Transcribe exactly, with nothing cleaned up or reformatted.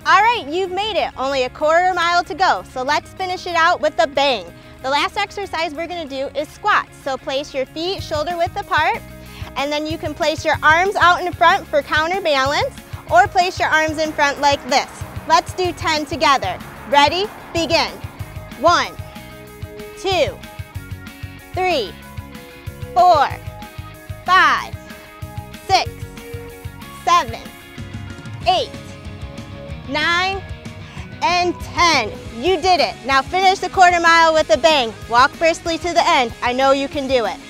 All right, you've made it. Only a quarter mile to go, so let's finish it out with a bang. The last exercise we're gonna do is squats. So place your feet shoulder width apart, and then you can place your arms out in front for counterbalance, or place your arms in front like this. Let's do ten together. Ready? Begin. One, two, three, four, five, six, seven, eight, nine, and ten. You did it. Now finish the quarter mile with a bang. Walk briskly to the end. I know you can do it.